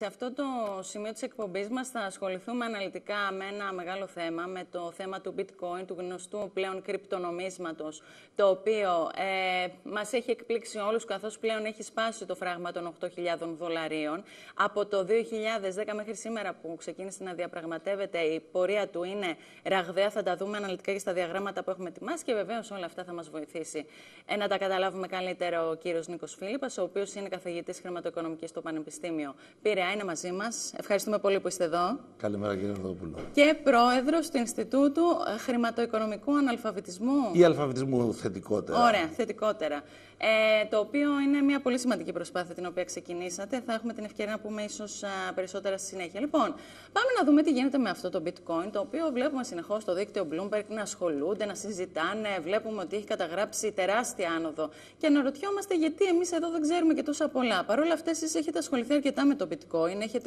Σε αυτό το σημείο της εκπομπής μας θα ασχοληθούμε αναλυτικά με ένα μεγάλο θέμα, με το θέμα του bitcoin, του γνωστού πλέον κρυπτονομίσματος, το οποίο μας έχει εκπλήξει όλους, καθώς πλέον έχει σπάσει το φράγμα των $8.000. Από το 2010 μέχρι σήμερα που ξεκίνησε να διαπραγματεύεται, η πορεία του είναι ραγδαία, θα τα δούμε αναλυτικά και στα διαγράμματα που έχουμε ετοιμάσει και βεβαίως όλα αυτά θα μας βοηθήσει να τα καταλάβουμε καλύτερα ο κύριος Νίκος Φίλιππας, ο οποίος είναι καθηγητής χρηματοοικονομικής στο Πανεπιστήμιο Πειραιά. Είναι μαζί μας. Ευχαριστούμε πολύ που είστε εδώ. Καλημέρα, κύριε Ορδόπουλο. Και πρόεδρος του Ινστιτούτου Χρηματοοικονομικού Αναλφαβητισμού. Ή αλφαβητισμού θετικότερα. Ωραία, θετικότερα. Το οποίο είναι μια πολύ σημαντική προσπάθεια την οποία ξεκινήσατε. Θα έχουμε την ευκαιρία να πούμε ίσως περισσότερα στη συνέχεια. Λοιπόν, πάμε να δούμε τι γίνεται με αυτό το bitcoin, το οποίο βλέπουμε συνεχώς στο δίκτυο Bloomberg να ασχολούνται, να συζητάνε. Βλέπουμε ότι έχει καταγράψει τεράστια άνοδο. Και αναρωτιόμαστε γιατί εμείς εδώ δεν ξέρουμε και τόσα πολλά. Παρ' όλα αυτά, εσείς έχετε ασχοληθεί αρκετά με το bitcoin, έχετε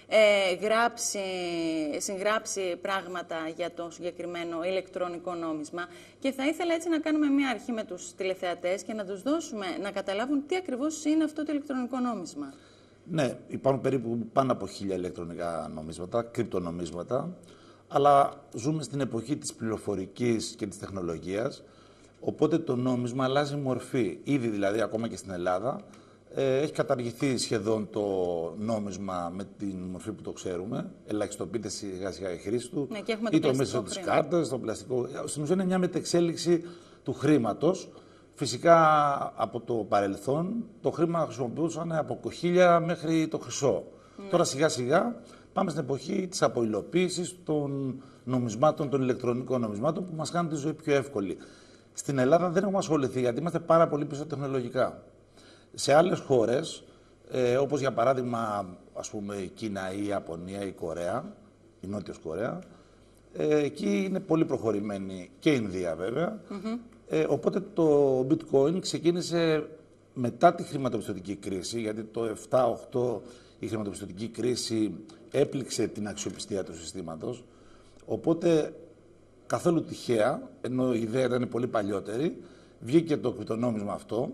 συγγράψει πράγματα για το συγκεκριμένο ηλεκτρονικό νόμισμα. Και θα ήθελα έτσι να κάνουμε μια αρχή με τους τηλεθεατές και να τους δώσουμε να καταλάβουν τι ακριβώς είναι αυτό το ηλεκτρονικό νόμισμα. Ναι, υπάρχουν περίπου πάνω από 1.000 ηλεκτρονικά νομίσματα, κρυπτονομίσματα, αλλά ζούμε στην εποχή της πληροφορικής και της τεχνολογίας, οπότε το νόμισμα αλλάζει μορφή. Ήδη δηλαδή, ακόμα και στην Ελλάδα, έχει καταργηθεί σχεδόν το νόμισμα με την μορφή που το ξέρουμε. Ελαχιστοποιείται σιγά σιγά η χρήση του. Ναι, ή το μέσο της κάρτας, το πλαστικό. Στην ουσία είναι μια μετεξέλιξη του χρήματος. Φυσικά από το παρελθόν το χρήμα χρησιμοποιούσαν από κοχύλια μέχρι το χρυσό. Τώρα σιγά σιγά πάμε στην εποχή της αποϊλοποίησης των νομισμάτων, των ηλεκτρονικών νομισμάτων που μας κάνουν τη ζωή πιο εύκολη. Στην Ελλάδα δεν έχουμε ασχοληθεί γιατί είμαστε πάρα πολύ πίσω τεχνολογικά. Σε άλλες χώρες, όπως για παράδειγμα ας πούμε η Κίνα ή η Ιαπωνία ή η Κορέα, η Νότιος Κορέα, εκεί είναι πολύ προχωρημένη και η Ινδία βέβαια. Οπότε το bitcoin ξεκίνησε μετά τη χρηματοπιστωτική κρίση, γιατί το 7-8 η χρηματοπιστωτική κρίση έπληξε την αξιοπιστία του συστήματος. Οπότε καθόλου τυχαία, ενώ η ιδέα ήταν πολύ παλιότερη, βγήκε το κρυπτονόμισμα αυτό.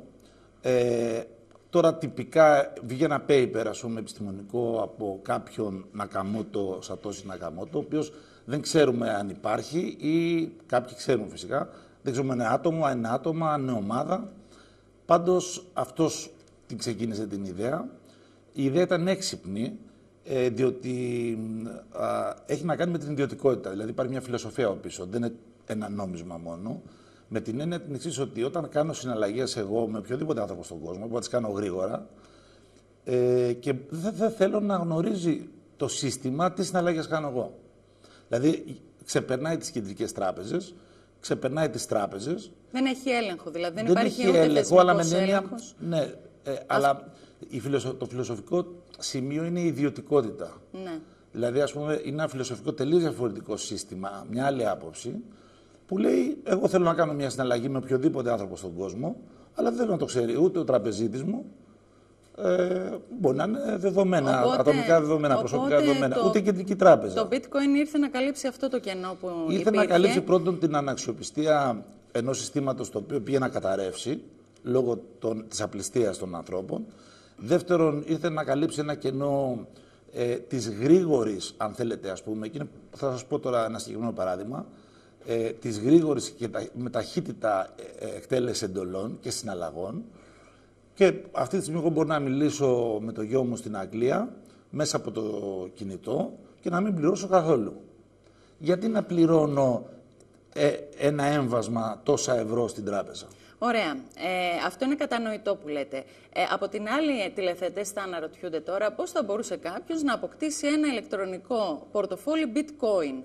Τώρα τυπικά βγήκε ένα paper, ας πούμε, επιστημονικό από κάποιον Νακαμότο, Σατόσι Νακαμότο, ο οποίος δεν ξέρουμε αν υπάρχει ή κάποιοι ξέρουν φυσικά. Δεν ξέρουμε αν είναι άτομα, αν είναι ομάδα. Πάντως αυτός την ξεκίνησε την ιδέα. Η ιδέα ήταν έξυπνη, διότι έχει να κάνει με την ιδιωτικότητα. Δηλαδή υπάρχει μια φιλοσοφία από πίσω, δεν είναι ένα νόμισμα μόνο. Με την έννοια την εξής, ότι όταν κάνω συναλλαγές εγώ με οποιοδήποτε άνθρωπο στον κόσμο, που τις κάνω γρήγορα, και δεν θέλω να γνωρίζει το σύστημα τι συναλλαγές κάνω εγώ. Δηλαδή ξεπερνάει τις κεντρικές τράπεζες, ξεπερνάει τις τράπεζες. Δεν έχει έλεγχο, δηλαδή δεν υπάρχει έχει ούτε έλεγχο, αλλά με την έννοια. έλεγχος. Ναι, αλλά το φιλοσοφικό σημείο είναι η ιδιωτικότητα. Ναι. Δηλαδή, ας πούμε, είναι ένα φιλοσοφικό τελείως διαφορετικό σύστημα, μια άλλη άποψη, που λέει: εγώ θέλω να κάνω μια συναλλαγή με οποιοδήποτε άνθρωπο στον κόσμο, αλλά δεν θέλω να το ξέρει ούτε ο τραπεζίτης μου. Μπορεί να είναι δεδομένα, ατομικά δεδομένα, προσωπικά δεδομένα, ούτε κεντρική τράπεζα. Το bitcoin ήρθε να καλύψει αυτό το κενό που υπήρχε. Ήρθε να καλύψει πρώτον την αναξιοπιστία ενός συστήματος το οποίο πήγε να καταρρεύσει λόγω της απληστίας των ανθρώπων. Δεύτερον, ήρθε να καλύψει ένα κενό της γρήγορης, αν θέλετε, ας πούμε, και θα σας πω τώρα ένα συγκεκριμένο παράδειγμα, της γρήγορης και με ταχύτητα εκτέλεση εντολών και συναλλαγών. Και αυτή τη στιγμή εγώ μπορώ να μιλήσω με το γιο μου στην Αγγλία μέσα από το κινητό και να μην πληρώσω καθόλου. Γιατί να πληρώνω ένα έμβασμα τόσα ευρώ στην τράπεζα? Ωραία. Αυτό είναι κατανοητό που λέτε. Από την άλλη, τηλεθεατές θα αναρωτιούνται τώρα πώς θα μπορούσε κάποιος να αποκτήσει ένα ηλεκτρονικό πορτοφόλι bitcoin.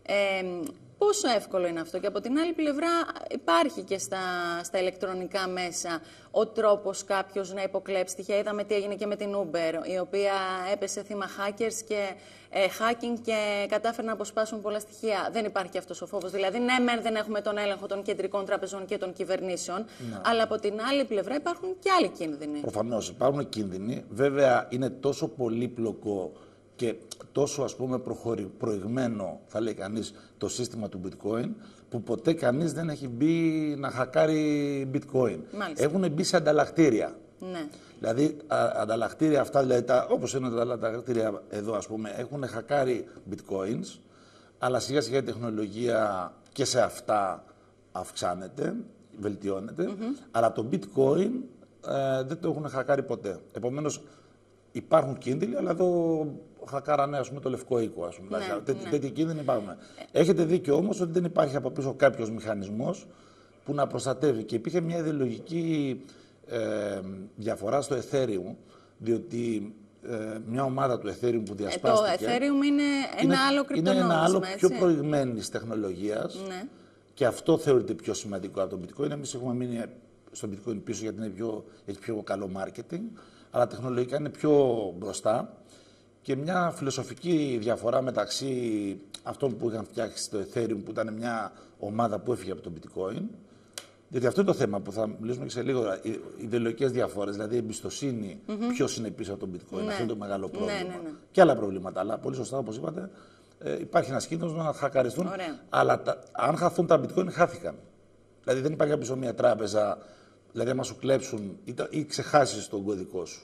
Πόσο εύκολο είναι αυτό? Και από την άλλη πλευρά υπάρχει και στα ηλεκτρονικά μέσα ο τρόπος κάποιος να υποκλέψει στοιχεία. Είδαμε τι έγινε και με την Uber, η οποία έπεσε θύμα hackers και hacking και κατάφεραν να αποσπάσουν πολλά στοιχεία. Δεν υπάρχει αυτός ο φόβος. Δηλαδή, ναι, μεν δεν έχουμε τον έλεγχο των κεντρικών τραπεζών και των κυβερνήσεων, αλλά από την άλλη πλευρά υπάρχουν και άλλοι κίνδυνοι. Προφανώς υπάρχουν κίνδυνοι. Βέβαια, είναι τόσο πολύπλοκο και τόσο, ας πούμε, προηγμένο, θα λέει κανείς, το σύστημα του bitcoin, που ποτέ κανείς δεν έχει μπει να χακάρει bitcoin. Μάλιστα. Έχουν μπει σε ανταλλακτήρια. Ναι. Δηλαδή, ανταλλακτήρια αυτά, δηλαδή, όπως είναι τα ανταλλακτήρια εδώ, ας πούμε, έχουν χακάρει bitcoins, αλλά σιγά σιγά η τεχνολογία και σε αυτά αυξάνεται, βελτιώνεται, αλλά το bitcoin δεν το έχουν χακάρει ποτέ. Επομένως, υπάρχουν κίνδυνοι, αλλά εδώ χακάρανε, ας πούμε, το λευκό οίκο, ας πούμε. Τέτοιοι κίνδυνοι υπάρχουν. Έχετε δίκιο όμως ότι δεν υπάρχει από πίσω κάποιος μηχανισμός που να προστατεύει. Και υπήρχε μια ιδεολογική διαφορά στο Ethereum, διότι μια ομάδα του Ethereum που διασπάστηκε... Το Ethereum είναι ένα άλλο κρυπτονόμισμα, είναι ένα άλλο έτσι? πιο προηγμένης τεχνολογίας, ναι. Και αυτό θεωρείται πιο σημαντικό από το bitcoin. Εμείς έχουμε μείνει στο bitcoin πίσω γιατί έχει πιο καλό marketing, αλλά τεχνολογικά είναι πιο μπροστά. Και μια φιλοσοφική διαφορά μεταξύ αυτών που είχαν φτιάξει το Ethereum, που ήταν μια ομάδα που έφυγε από το bitcoin, γιατί αυτό είναι το θέμα που θα μιλήσουμε και σε λίγο, οι ιδεολογικές διαφορές, δηλαδή η εμπιστοσύνη, ποιος είναι πίσω από το bitcoin, αυτό είναι το μεγάλο πρόβλημα. Ναι. Και άλλα προβλήματα, αλλά πολύ σωστά όπως είπατε, υπάρχει ένας κίνδυνος να χακαριστούν, αλλά αν χαθούν τα bitcoin, χάθηκαν. Δηλαδή δεν υπάρχει πίσω μια τράπεζα, δηλαδή άμα σου κλέψουν ή ξεχάσεις τον κωδικό σου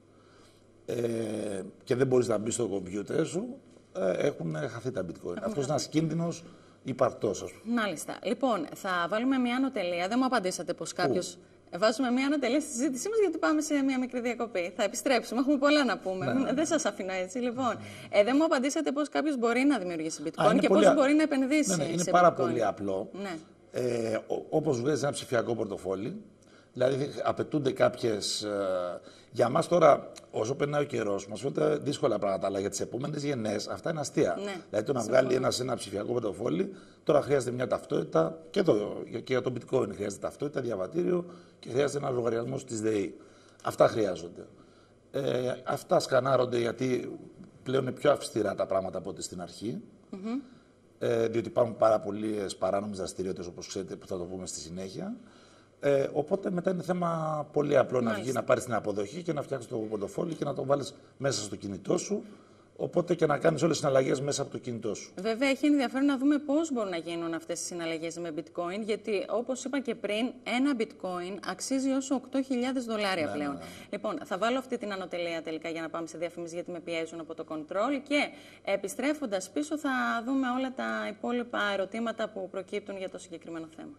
και δεν μπορείς να μπεις στο κομπιούτερ σου, έχουν χαθεί τα bitcoin. Αυτός είναι ένας κίνδυνος υπαρκτός, ας πούμε. Μάλιστα. Λοιπόν, θα βάλουμε μια ανωτελεία. Δεν μου απαντήσατε πως κάποιος... Βάζουμε μια ανωτελεία στη συζήτησή μας γιατί πάμε σε μια μικρή διακοπή. Θα επιστρέψουμε. Έχουμε πολλά να πούμε. Ναι. Δεν σας αφήνω έτσι. Λοιπόν, δεν μου απαντήσατε πως κάποιος μπορεί να δημιουργήσει bitcoin και πώς μπορεί να επενδύσει. Ναι, είναι σε πάρα bitcoin. πολύ απλό. Ναι. Όπως βγάζεις ένα ψηφιακό πορτοφόλι, δηλαδή απαιτούνται κάποιες. Για μας τώρα, όσο περνάει ο καιρός, μας φαίνονται δύσκολα πράγματα, αλλά για τις επόμενες γενναίες αυτά είναι αστεία. Ναι. Δηλαδή το να βγάλει ένα ψηφιακό πορτοφόλι, τώρα χρειάζεται μια ταυτότητα, και για το bitcoin χρειάζεται ταυτότητα, διαβατήριο και χρειάζεται ένα λογαριασμό της ΔΕΗ. Αυτά χρειάζονται. Αυτά σκανάρονται γιατί πλέον είναι πιο αυστηρά τα πράγματα από ό,τι στην αρχή. Διότι υπάρχουν πάρα πολλές παράνομες δραστηριότητες, όπως ξέρετε, που θα το πούμε στη συνέχεια. Οπότε μετά είναι θέμα πολύ απλό να βγει, να πάρεις την αποδοχή και να φτιάξεις το πορτοφόλι και να το βάλεις μέσα στο κινητό σου. Οπότε και να κάνεις όλες τις συναλλαγές μέσα από το κινητό σου. Βέβαια, έχει ενδιαφέρον να δούμε πώς μπορούν να γίνουν αυτές τις συναλλαγές με bitcoin, γιατί όπως είπα και πριν, ένα bitcoin αξίζει όσο $8.000 πλέον. Λοιπόν, θα βάλω αυτή την ανωτελεία τελικά για να πάμε σε διαφημίσεις, γιατί με πιέζουν από το control. Και επιστρέφοντας πίσω, θα δούμε όλα τα υπόλοιπα ερωτήματα που προκύπτουν για το συγκεκριμένο θέμα.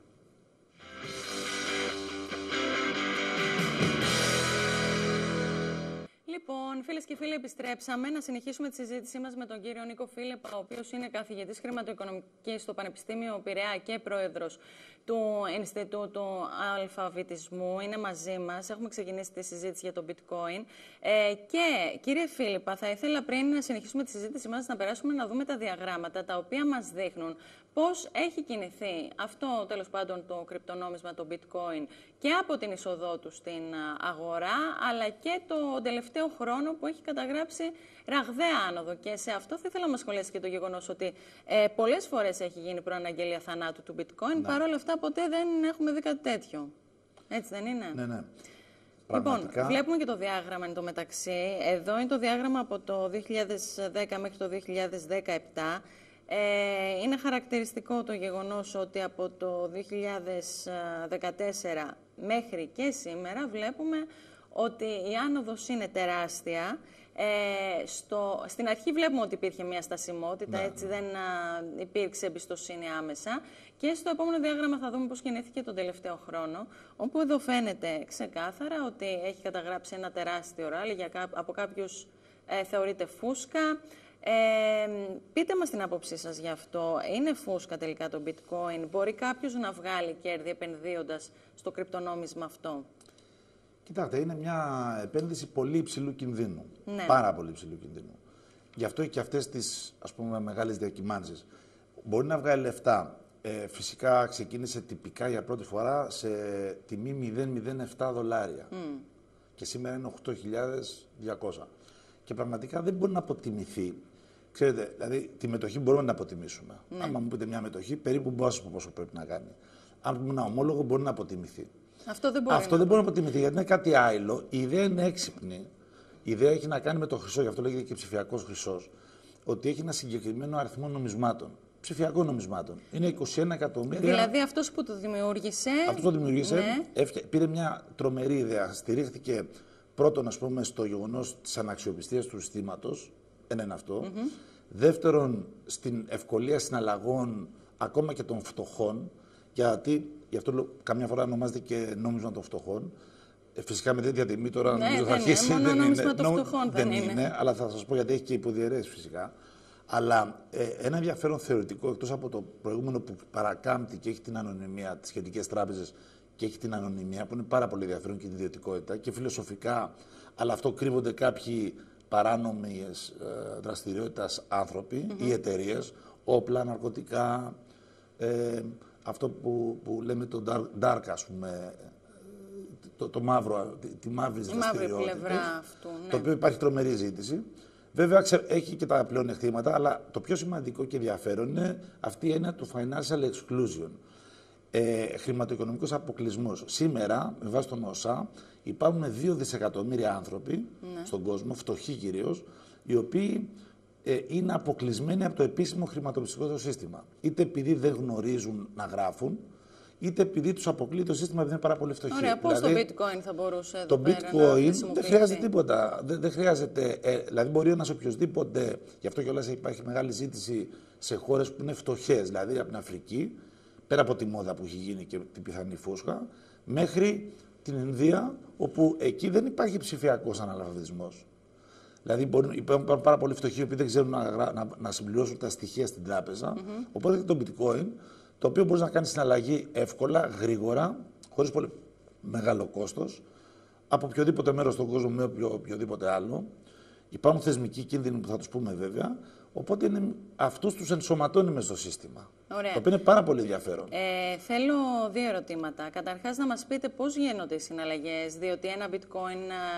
Λοιπόν, φίλες και φίλοι, επιστρέψαμε να συνεχίσουμε τη συζήτησή μας με τον κύριο Νίκο Φίλιππα, ο οποίος είναι καθηγητής χρηματοοικονομικής στο Πανεπιστήμιο Πειραιά και πρόεδρος του Ινστιτούτου Αλφαβητισμού. Είναι μαζί μας. Έχουμε ξεκινήσει τη συζήτηση για το bitcoin. Και κύριε Φίλιππα, θα ήθελα πριν να συνεχίσουμε τη συζήτησή μας να περάσουμε να δούμε τα διαγράμματα τα οποία μας δείχνουν πώς έχει κινηθεί αυτό, τέλος πάντων, το κρυπτονόμισμα, το bitcoin, και από την εισοδό του στην αγορά, αλλά και το τελευταίο χρόνο που έχει καταγράψει ραγδαία άνοδο. Και σε αυτό θα ήθελα να μας σχολιάσει και το γεγονός ότι πολλές φορές έχει γίνει προαναγγελία θανάτου του bitcoin, παρόλα αυτά ποτέ δεν έχουμε δει κάτι τέτοιο. Έτσι δεν είναι? Ναι. Λοιπόν, βλέπουμε και το διάγραμμα εν τω μεταξύ. Εδώ είναι το διάγραμμα από το 2010 μέχρι το 2017. Είναι χαρακτηριστικό το γεγονός ότι από το 2014 μέχρι και σήμερα βλέπουμε ότι η άνοδος είναι τεράστια. Στην αρχή βλέπουμε ότι υπήρχε μια στασιμότητα, έτσι δεν υπήρξε εμπιστοσύνη άμεσα. Και στο επόμενο διάγραμμα θα δούμε πώς κινήθηκε τον τελευταίο χρόνο, όπου εδώ φαίνεται ξεκάθαρα ότι έχει καταγράψει ένα τεράστιο ράλι, από κάποιους θεωρείται φούσκα. Πείτε μας την άποψή σας γι' αυτό. Είναι φούσκα τελικά το bitcoin? Μπορεί κάποιος να βγάλει κέρδη επενδύοντας στο κρυπτονόμισμα αυτό? Κοιτάξτε, είναι μια επένδυση πολύ υψηλού κινδύνου. Ναι. Πάρα πολύ υψηλού κινδύνου. Γι' αυτό και αυτές τις, ας πούμε, μεγάλες διακυμάνσεις. Μπορεί να βγάλει λεφτά. Φυσικά ξεκίνησε τυπικά για πρώτη φορά σε τιμή $0,07. Και σήμερα είναι 8.200. Και πραγματικά δεν μπορεί να αποτιμηθεί. Ξέρετε, δηλαδή τη μετοχή μπορούμε να αποτιμήσουμε. Αν μου πείτε μια μετοχή, περίπου πόσο πρέπει να κάνει. Αν πούμε ένα ομόλογο, μπορεί να αποτιμηθεί. Αυτό δεν μπορεί να αποτιμηθεί, γιατί είναι κάτι άλλο. Η ιδέα είναι έξυπνη. Η ιδέα έχει να κάνει με το χρυσό, γι' αυτό λέγεται και ψηφιακός χρυσός. Ότι έχει ένα συγκεκριμένο αριθμό νομισμάτων. ψηφιακών νομισμάτων. Είναι 21 εκατομμύρια. Δηλαδή αυτός που το δημιούργησε. Αυτό το δημιούργησε, Ναι. πήρε μια τρομερή ιδέα. Στηρίχθηκε πρώτον, ας πούμε, στο γεγονός της αναξιοπιστίας του συστήματος. Ένα είναι αυτό. Δεύτερον, στην ευκολία συναλλαγών ακόμα και των φτωχών. Γιατί, γι' αυτό καμιά φορά ονομάζεται και νόμισμα των φτωχών. Φυσικά με τέτοια τιμή τώρα Ναι, νομίζω θα αρχίσει. Μόνο νόμισμα των φτωχών δεν είναι. Αλλά θα σας πω γιατί έχει και υποδιαιρέσεις φυσικά. Αλλά ένα ενδιαφέρον θεωρητικό, εκτός από το προηγούμενο που παρακάμπτει και έχει την ανωνυμία, τις σχετικές τράπεζες και έχει την ανωνυμία, που είναι πάρα πολύ ενδιαφέρον και την ιδιωτικότητα και φιλοσοφικά, αλλά αυτό κρύβονται κάποιοι παράνομες δραστηριότητας άνθρωποι ή εταιρείες, όπλα, ναρκωτικά, αυτό που λέμε το dark, ας πούμε, το μαύρο, τη μαύρη δραστηριότητα. Πλευρά αυτού, ναι. Το οποίο υπάρχει τρομερή ζήτηση. Βέβαια, έχει και τα πλεονεκτήματα, αλλά το πιο σημαντικό και ενδιαφέρον είναι αυτή η έννοια του financial exclusion. Χρηματοοικονομικός αποκλεισμός. Σήμερα, με βάση τον ΩΣΑ, υπάρχουν 2 δισεκατομμύρια άνθρωποι στον κόσμο, φτωχοί κυρίως, οι οποίοι είναι αποκλεισμένοι από το επίσημο χρηματοπιστωτικό σύστημα. Είτε επειδή δεν γνωρίζουν να γράφουν, είτε επειδή τους αποκλείει το σύστημα επειδή είναι πάρα πολύ φτωχοί. Ωραία, πώς δηλαδή, το bitcoin θα μπορούσε εδώ το πέρα bitcoin να δεν χρειάζεται τίποτα. Δεν χρειάζεται, δηλαδή μπορεί ένας οποιοσδήποτε, γι' αυτό κιόλας υπάρχει μεγάλη ζήτηση σε χώρες που είναι φτωχές, δηλαδή από την Αφρική, πέρα από τη μόδα που έχει γίνει και την πιθανή φούσκα, μέχρι την Ινδία, όπου εκεί δεν υπάρχει ψηφιακός αναλφαβητισμός. Δηλαδή υπάρχουν πάρα πολλοί φτωχοί που δεν ξέρουν να συμπληρώσουν τα στοιχεία στην τράπεζα. Οπότε και το bitcoin, το οποίο μπορεί να κάνει συναλλαγή εύκολα, γρήγορα, χωρίς πολύ μεγάλο κόστος, από οποιοδήποτε μέρος στον κόσμο με οποιοδήποτε άλλο. Υπάρχουν θεσμικοί κίνδυνοι που θα τους πούμε βέβαια. Οπότε αυτούς τους ενσωματώνει μες στο σύστημα. Ωραία. Το οποίο είναι πάρα πολύ ενδιαφέρον. Θέλω 2 ερωτήματα. Καταρχάς να μας πείτε πώς γίνονται οι συναλλαγές, διότι ένα bitcoin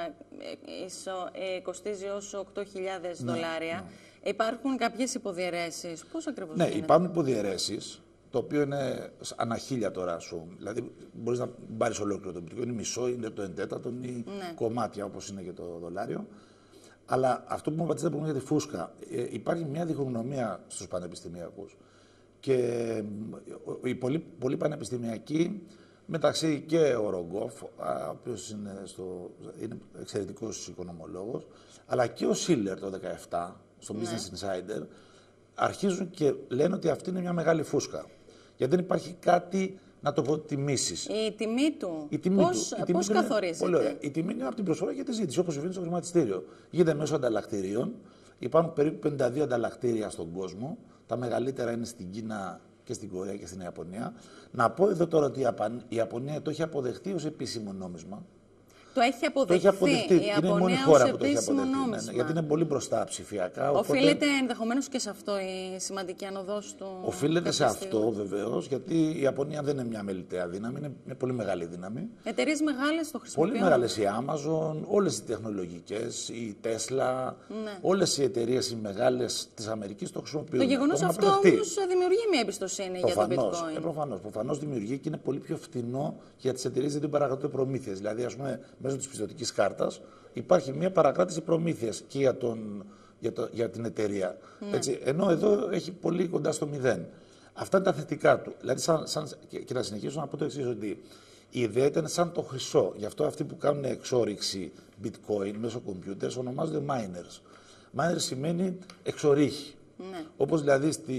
κοστίζει ως 8.000 δολάρια. Ναι. Υπάρχουν κάποιες υποδιαιρέσεις. Πώς ακριβώς γίνεται? Υπάρχουν υποδιαιρέσεις, το οποίο είναι ανά 1.000 τώρα σου. Δηλαδή μπορείς να πάρεις ολόκληρο το bitcoin, είναι μισό, είναι το 1/4 ή κομμάτια όπως είναι και το δολάριο. Αλλά αυτό που μου πατήσατε πριν για τη φούσκα, υπάρχει μια διχογνωμία στους πανεπιστημιακούς. Και οι πολλοί πανεπιστημιακοί, μεταξύ και ο Ρογκόφ, ο οποίος είναι εξαιρετικός οικονομολόγος, αλλά και ο Σίλερ το 2017, στο Business Insider, αρχίζουν και λένε ότι αυτή είναι μια μεγάλη φούσκα. Γιατί δεν υπάρχει κάτι να το τιμήσεις. Η τιμή του, πώς καθορίζεται? Πολύ ωραία. Η τιμή είναι από την προσφορά και τη ζήτηση, όπως συμβαίνει στο χρηματιστήριο. Γίνεται μέσω ανταλλακτηρίων. Υπάρχουν περίπου 52 ανταλλακτήρια στον κόσμο. Τα μεγαλύτερα είναι στην Κίνα και στην Κορέα και στην Ιαπωνία. Να πω εδώ τώρα ότι η Ιαπωνία το έχει αποδεχτεί ως επίσημο νόμισμα. Το έχει αποδεχτεί. Η είναι η μόνη Ιαπωνία χώρα ως που το έχει αποδεχτεί. νόμισμα. Γιατί είναι πολύ μπροστά ψηφιακά. Οφείλεται ενδεχομένως και σε αυτό η σημαντική ανοδός του. Οφείλεται σε αυτό βεβαίως, γιατί η Ιαπωνία δεν είναι μια μελιτέα δύναμη, είναι μια πολύ μεγάλη δύναμη. Εταιρείες μεγάλες το χρησιμοποιούν. Πολύ μεγάλες, η Amazon, όλες οι τεχνολογικές, η Tesla, όλες οι εταιρείες οι μεγάλες της Αμερικής το χρησιμοποιούν. Το γεγονός αυτό όμως δημιουργεί μια εμπιστοσύνη για το bitcoin. Προφανώς δημιουργεί και είναι πολύ πιο φτηνό για τις εταιρείες γιατί παρακρατούν προμήθειες. Δηλαδή, ας πούμε, μέσω της πιστωτικής κάρτας υπάρχει μια παρακράτηση προμήθειας και για την εταιρεία. Έτσι, ενώ εδώ έχει πολύ κοντά στο 0. Αυτά είναι τα θετικά του. Δηλαδή, και να συνεχίσω να πω το εξής, ότι η ιδέα ήταν σαν το χρυσό. Γι' αυτό αυτοί που κάνουν εξόριξη bitcoin μέσω computers ονομάζονται miners. Miners σημαίνει εξορίχη. Όπως δηλαδή στη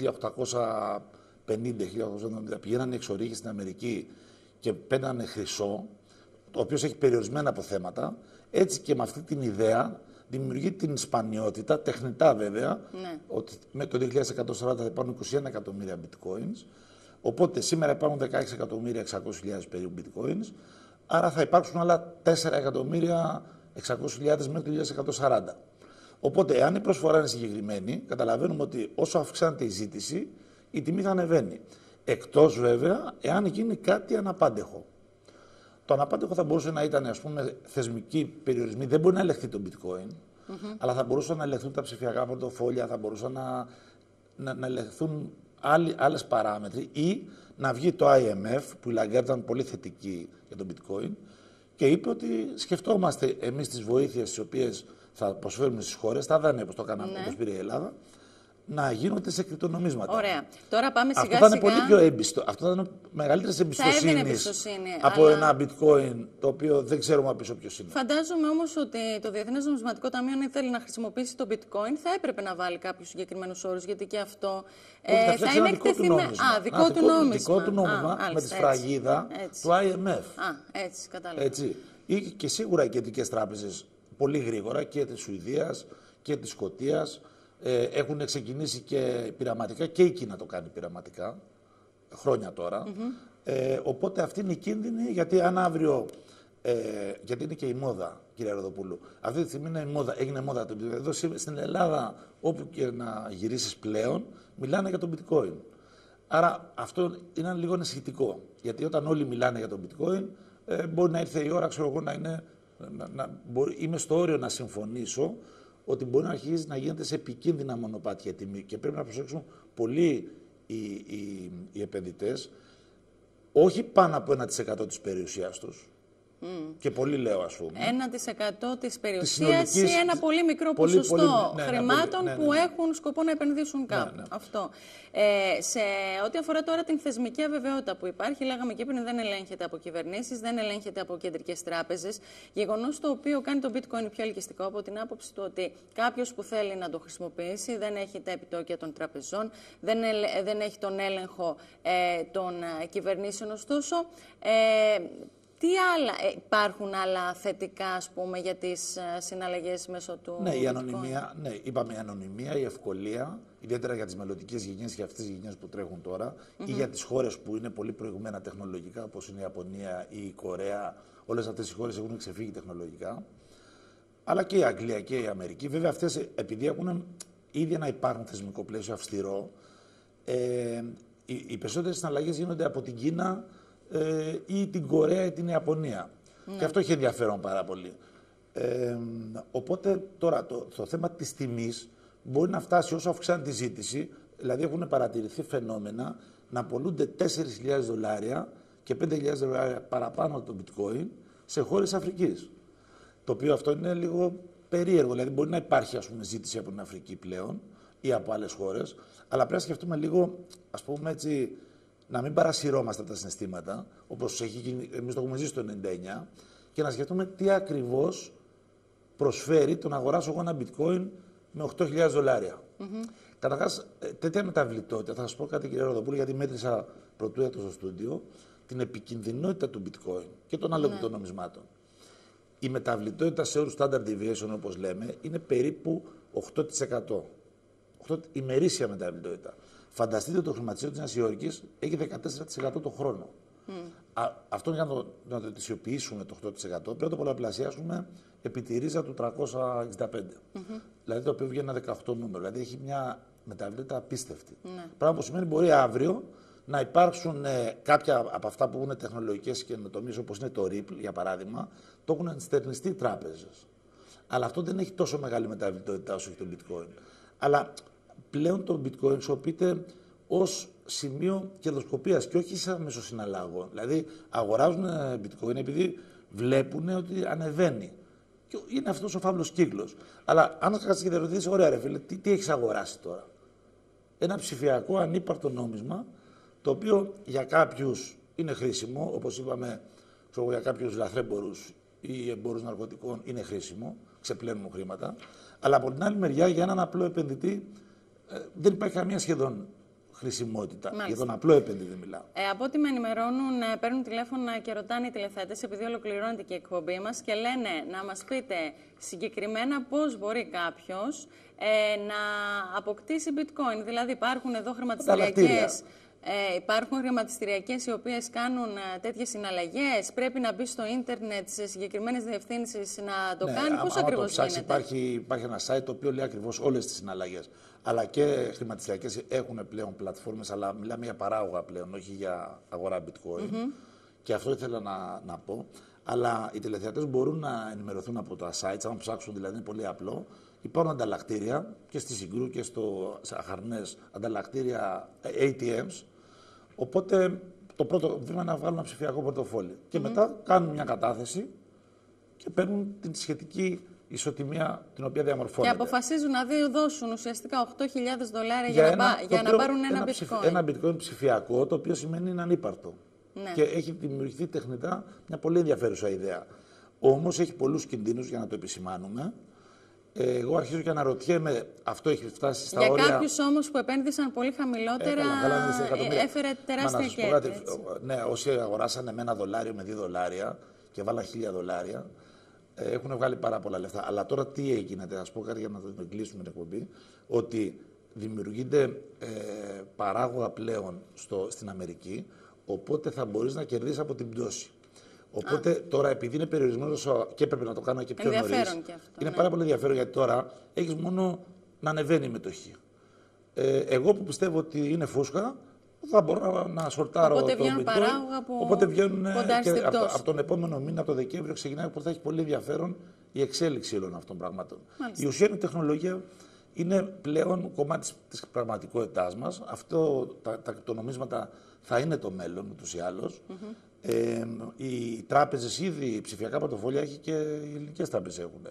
1850-1870 πηγαίνανε οι εξορίχοι στην Αμερική και παίρνανε χρυσό, το οποίο έχει περιορισμένα αποθέματα, έτσι και με αυτή την ιδέα δημιουργεί την σπανιότητα, τεχνητά βέβαια, ότι με το 2140 θα υπάρχουν 21 εκατομμύρια bitcoins, οπότε σήμερα υπάρχουν 16.600.000 περίπου bitcoins, άρα θα υπάρξουν άλλα 4.600.000 μέχρι το 2140. Οπότε, εάν η προσφορά είναι συγκεκριμένη, καταλαβαίνουμε ότι όσο αυξάνεται η ζήτηση, η τιμή θα ανεβαίνει. Εκτός βέβαια, εάν γίνει κάτι αναπάντεχο. Το αναπάντεχο θα μπορούσε να ήταν, ας πούμε, θεσμικοί περιορισμοί. Δεν μπορεί να ελεγχθεί το bitcoin, αλλά θα μπορούσαν να ελεγχθούν τα ψηφιακά πορτοφόλια, θα μπορούσαν να ελεγχθούν άλλες παράμετροι ή να βγει το IMF, που η Lagarde ήταν πολύ θετική για το bitcoin και είπε ότι σκεφτόμαστε εμείς τις βοήθειες τις οποίες θα προσφέρουμε στις χώρες, τα δάνεια όπως το κάναμε, όπως πήρε η Ελλάδα, να γίνονται σε κρυπτονομίσματα. Ωραία. Τώρα πάμε σιγά-σιγά. Αυτό θα είναι πολύ πιο έμπιστο. Αυτό θα είναι μεγαλύτερη εμπιστοσύνη από ένα bitcoin το οποίο δεν ξέρουμε από πίσω ποιος είναι. Φαντάζομαι όμως ότι το Διεθνές Νομισματικό Ταμείο, αν ήθελε να χρησιμοποιήσει το bitcoin, θα έπρεπε να βάλει κάποιους συγκεκριμένους όρους, γιατί και αυτό θα είναι εκτεθειμένο. Δικό του νόμισμα με τη σφραγίδα του IMF. Έτσι, κατάλαβα. Έτσι. Ή και σίγουρα οι κεντρικές τράπεζες πολύ γρήγορα και της Σουηδίας και της Σκωτίας έχουν ξεκινήσει και πειραματικά, και η Κίνα το κάνει πειραματικά χρόνια τώρα. Οπότε αυτή είναι η κίνδυνη, γιατί αν αύριο. Γιατί είναι και η μόδα, κύριε Ροδοπούλου. Αυτή τη στιγμή είναι η μόδα, έγινε μόδα. Εδώ στην Ελλάδα, όπου και να γυρίσεις πλέον, μιλάνε για το bitcoin. Άρα αυτό είναι λίγο ανησυχητικό. Γιατί όταν όλοι μιλάνε για το bitcoin, μπορεί να ήρθε η ώρα, ξέρω εγώ, είμαι στο όριο να συμφωνήσω ότι μπορεί να αρχίσει να γίνεται σε επικίνδυνα μονοπάτια τιμή. Και πρέπει να προσέξουν πολύ οι επενδυτές, όχι πάνω από 1% της περιουσίας τους. Και πολύ λέω, ας πούμε. 1% της περιουσίας ή ένα πολύ μικρό ποσοστό χρημάτων που έχουν σκοπό να επενδύσουν κάπου. Αυτό. Σε ό,τι αφορά τώρα την θεσμική αβεβαιότητα που υπάρχει, λέγαμε και πριν, δεν ελέγχεται από κυβερνήσεις, δεν ελέγχεται από κεντρικές τράπεζες. Γεγονός το οποίο κάνει το bitcoin πιο ελκυστικό από την άποψη του ότι κάποιος που θέλει να το χρησιμοποιήσει δεν έχει τα επιτόκια των τραπεζών, δεν έχει τον έλεγχο των κυβερνήσεων. Ωστόσο, τι άλλα, υπάρχουν άλλα θετικά, ας πούμε, για τις συναλλαγές μέσω του η ανωνυμία, είπαμε η ανωνυμία, η ευκολία, ιδιαίτερα για τις μελλοντικές γενιές και αυτές τις γενιές που τρέχουν τώρα, ή για τις χώρες που είναι πολύ προηγμένα τεχνολογικά, όπως είναι η Ιαπωνία ή η Κορέα. Όλες αυτές οι χώρες έχουν ξεφύγει τεχνολογικά. Αλλά και η Αγγλία και η Αμερική. Βέβαια, αυτές, επειδή έχουν ήδη να υπάρχουν θεσμικό πλαίσιο αυστηρό, οι περισσότερες συναλλαγές γίνονται από την Κίνα ή την Κορέα ή την Ιαπωνία. Και αυτό έχει ενδιαφέρον πάρα πολύ. Οπότε τώρα το θέμα της τιμής μπορεί να φτάσει όσο αυξάνει τη ζήτηση. Δηλαδή έχουν παρατηρηθεί φαινόμενα να πωλούνται $4.000 και $5.000 παραπάνω από το bitcoin σε χώρες Αφρικής. Το οποίο αυτό είναι λίγο περίεργο. Δηλαδή μπορεί να υπάρχει, ας πούμε, ζήτηση από την Αφρική πλέον ή από άλλες χώρες, αλλά πρέπει να σκεφτούμε λίγο, ας πούμε έτσι, να μην παρασυρώμαστε από τα συναισθήματα, όπως έχει γίνει, εμείς το έχουμε ζήσει το 1999, και να σκεφτούμε τι ακριβώς προσφέρει το να αγοράσω εγώ ένα bitcoin με $8.000. Καταρχάς, τέτοια μεταβλητότητα, θα σας πω κάτι, κύριε Ροδοπούλου, γιατί μέτρησα πρωτού έρθω στο στούντιο, την επικινδυνότητα του bitcoin και των άλλων νομισμάτων. Η μεταβλητότητα σε όρους standard deviation, όπως λέμε, είναι περίπου 8%. Ημερήσια μεταβλητότητα. Φανταστείτε το χρηματιστήριο της Νέας Υόρκης έχει 14% το χρόνο. Αυτό για να το ετησιοποιήσουμε το 8% πρέπει να το πολλαπλασιάσουμε επί τη ρίζα του 365. Δηλαδή το οποίο βγαίνει ένα 18 νούμερο. Δηλαδή έχει μια μεταβλητότητα απίστευτη. Πράγμα που σημαίνει μπορεί αύριο να υπάρξουν κάποια από αυτά που είναι τεχνολογικές καινοτομίες, όπως είναι το Ripple, για παράδειγμα, το έχουν ενστερνιστεί οι τράπεζες. Αλλά αυτό δεν έχει τόσο μεγάλη μεταβλητότητα όσο έχει το bitcoin. Αλλά πλέον το bitcoin χρησιμοποιείται ως σημείο κερδοσκοπίας και όχι σαν μέσο συναλλάγων. Δηλαδή αγοράζουν bitcoin επειδή βλέπουν ότι ανεβαίνει. Και είναι αυτός ο φαύλος κύκλος. Αλλά αν κάτσεις και θα ρωτήσεις, ωραία ρε φίλε, τι έχεις αγοράσει τώρα? Ένα ψηφιακό ανύπαρτο νόμισμα, το οποίο για κάποιους είναι χρήσιμο, όπως είπαμε, για κάποιους λαθρέμπορους ή εμπόρους ναρκωτικών είναι χρήσιμο, ξεπλένουν χρήματα. Αλλά από την άλλη μεριά, για έναν απλό επενδυτή, δεν υπάρχει καμία σχεδόν χρησιμότητα. Μάλιστα. Για τον απλό επενδυτή μιλάω. Από ό,τι με ενημερώνουν, παίρνουν τηλέφωνα και ρωτάνε οι τηλεθεατές, επειδή ολοκληρώνεται και η εκπομπή μας, και λένε να μας πείτε συγκεκριμένα πώς μπορεί κάποιος να αποκτήσει bitcoin. Δηλαδή υπάρχουν εδώ χρηματιστηριακές. Υπάρχουν χρηματιστηριακές οι οποίες κάνουν τέτοιες συναλλαγές. Πρέπει να μπει στο ίντερνετ σε συγκεκριμένες διευθύνσεις να το κάνει. Πώς ακριβώς γίνεται? Υπάρχει ένα site το οποίο λέει ακριβώς όλες τις συναλλαγές. Αλλά και χρηματιστηριακές έχουν πλέον πλατφόρμες, αλλά μιλάμε για παράγωγα πλέον, όχι για αγορά bitcoin. Και αυτό ήθελα να πω. Αλλά οι τηλεθεατές μπορούν να ενημερωθούν από τα sites, αν ψάξουν δηλαδή, είναι πολύ απλό. Υπάρχουν ανταλλακτήρια και στη Συγκρού και σε Αχαρνές, ανταλλακτήρια ATMs. Οπότε το πρώτο βήμα είναι να βγάλουν ένα ψηφιακό πορτοφόλι. Και μετά κάνουν μια κατάθεση και παίρνουν την σχετική ισοτιμία την οποία διαμορφώνεται. Και αποφασίζουν να δώσουν ουσιαστικά $8.000 για να πάρουν ένα bitcoin. Ένα bitcoin ψηφιακό, το οποίο σημαίνει είναι ανύπαρτο. Ναι. Και έχει δημιουργηθεί τεχνητά μια πολύ ενδιαφέρουσα ιδέα. Όμως έχει πολλούς κινδύνους, για να το επισημάνουμε. Εγώ αρχίζω και αναρωτιέμαι, αυτό έχει φτάσει στα όρια. Για κάποιους όμως που επένδυσαν πολύ χαμηλότερα, έφερε τεράστια κέρδη. Ναι, όσοι αγοράσανε με $1 με $2 και βάλαν $1.000, έχουν βγάλει πάρα πολλά λεφτά. Αλλά τώρα τι έγινε, να πω κάτι για να το κλείσουμε την εκπομπή, ότι δημιουργείται παράγωγα πλέον στην Αμερική, οπότε θα μπορείς να κερδίσεις από την πτώση. Οπότε τώρα, επειδή είναι περιορισμένο και έπρεπε να το κάνω και πιο νωρίς, είναι πάρα πολύ ενδιαφέρον, γιατί τώρα έχεις μόνο να ανεβαίνει η μετοχή. Εγώ που πιστεύω ότι είναι φούσκα, θα μπορώ να σορτάρω. Οπότε βγαίνουν παράγωγα που οπότε βγαίνουν και από τον επόμενο μήνα, από το Δεκέμβριο, ξεκινάει, οπότε θα έχει πολύ ενδιαφέρον η εξέλιξη όλων αυτών των πραγμάτων. Μάλιστα. Η ουσία είναι η τεχνολογία. Είναι πλέον κομμάτι της πραγματικότητάς μας. Αυτό, τα νομίσματα θα είναι το μέλλον, ούτως ή άλλως. Οι τράπεζες ήδη, ψηφιακά πορτοφόλια έχει και οι ελληνικές τράπεζες έχουν.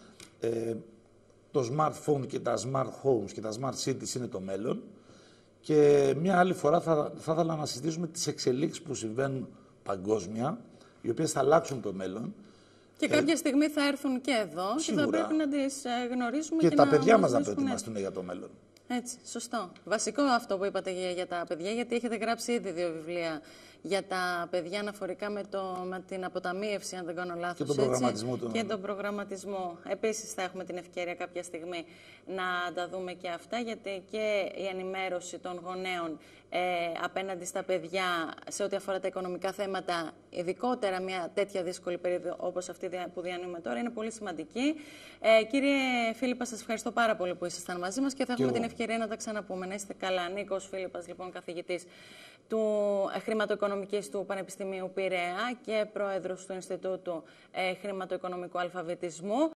Το smartphone και τα smart homes και τα smart cities είναι το μέλλον. Και μια άλλη φορά θα ήθελα να συζητήσουμε τις εξελίξεις που συμβαίνουν παγκόσμια, οι οποίες θα αλλάξουν το μέλλον. Και κάποια στιγμή θα έρθουν και εδώ σίγουρα. Και θα πρέπει να τις γνωρίσουμε και τα παιδιά μας να προετοιμαστούν για το μέλλον. Έτσι, σωστό. Βασικό αυτό που είπατε για τα παιδιά, γιατί έχετε γράψει ήδη 2 βιβλία για τα παιδιά αναφορικά με την αποταμίευση, αν δεν κάνω λάθος. Και τον προγραμματισμό. Και τον προγραμματισμό. Επίσης θα έχουμε την ευκαιρία κάποια στιγμή να τα δούμε και αυτά, γιατί και η ενημέρωση των γονέων απέναντι στα παιδιά σε ό,τι αφορά τα οικονομικά θέματα, ειδικότερα μια τέτοια δύσκολη περίοδο όπως αυτή που διανύουμε τώρα, είναι πολύ σημαντική. Κύριε Φίλιππα, σας ευχαριστώ πάρα πολύ που ήσασταν μαζί μας και θα έχουμε την ευκαιρία να τα ξαναπούμε. Να είστε καλά. Νίκος Φίλιππας, λοιπόν, καθηγητής του χρηματοοικονομικής του Πανεπιστημίου Πειραιά και πρόεδρος του Ινστιτούτου Χρηματοοικονομικού Αλφαβητισμού.